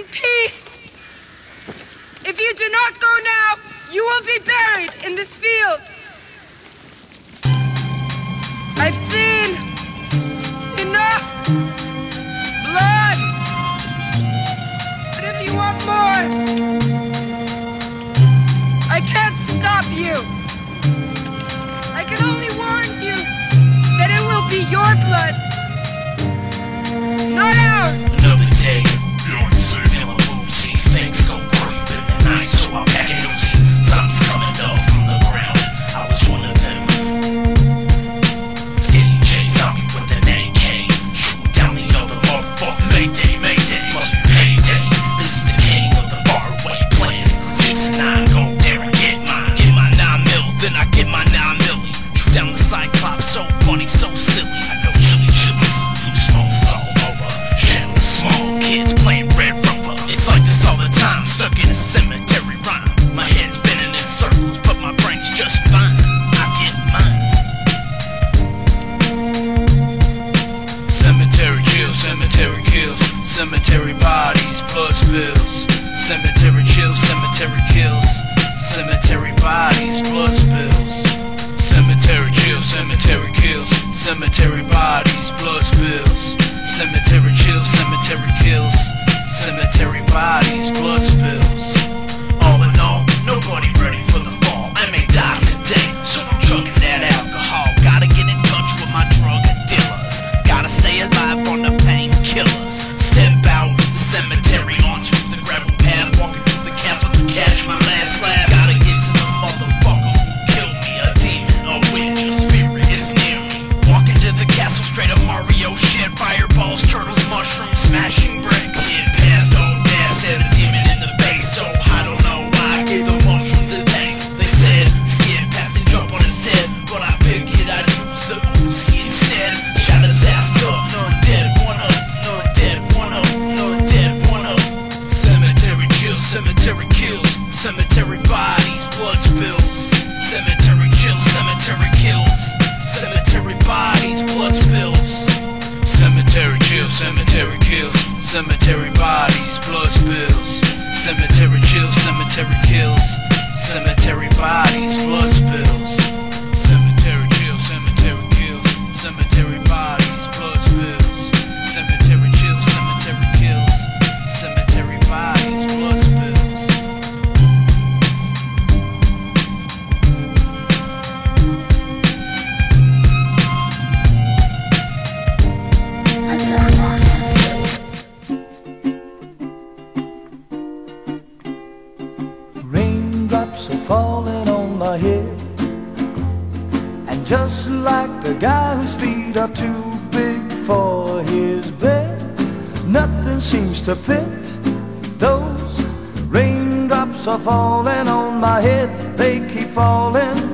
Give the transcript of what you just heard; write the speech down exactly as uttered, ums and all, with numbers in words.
peace. If you do not go now, you will be buried in this field. I've seen enough blood. But if you want more, I can't stop you. I can only warn you that it will be your blood, not ours. Another day, feeling woozy, things go creep in the night, so I pack an Uzi. Zombies coming up from the ground, I was one of them. Skinny J zombie with an A K, shoot down the other motherfucker. Mayday, Mayday, must be payday. This is the king of the faraway planet. Jason, I go there and get mine. Get my nine mil, then I get my nine milli. Shoot down the Cyclops, so funny, so silly. I go chilly chillies, loose smokes all over. Shells, small kids playing Red Rover. It's like this all the time, stuck in a cemetery rhyme. My head's spinning in circles, but my brain's just fine. I get mine. Cemetery chills, cemetery kills, cemetery bodies, blood spills. Cemetery chills, cemetery kills, cemetery bodies, blood spills. Cemetery chills, cemetery kills, cemetery bodies, blood spills. Cemetery chills, cemetery kills, cemetery bodies, blood spills. All in all, nobody ready for the fall. I may die today, so I'm chugging that alcohol. Gotta get in touch with my drug dealers. Gotta stay alive on the painkillers. Step out the cemetery onto the gravel path, walking through the castle to catch my last laugh. Gotta get to the motherfucker who killed me. A demon, a witch, a spirit is near me. Walking to the castle straight up Mario shit. Fireballs, turtles, mushrooms, smashing bricks. Get past old dad, said a demon in the base. So I don't know why I gave the mushrooms a taste. They said to get past and jump on his head, but I figured I'd use the Uzi instead. Shot his ass up, none dead, one up, none dead, one up, none dead, one up. Cemetery chills, cemetery kills, cemetery bodies, blood spills. Cemetery chills, cemetery kills, cemetery bodies, blood spills. Cemetery chills, cemetery kills, cemetery bodies, blood spills. Cemetery chills, cemetery kills, cemetery bodies, blood spills. Cemetery chills, cemetery kills, cemetery bodies, blood spills. Cemetery chills, cemetery kills, cemetery bodies, blood spills. Raindrops are falling on my head, and just like the guy whose feet are too big for his bed, nothing seems to fit. Those raindrops are falling on my head, they keep falling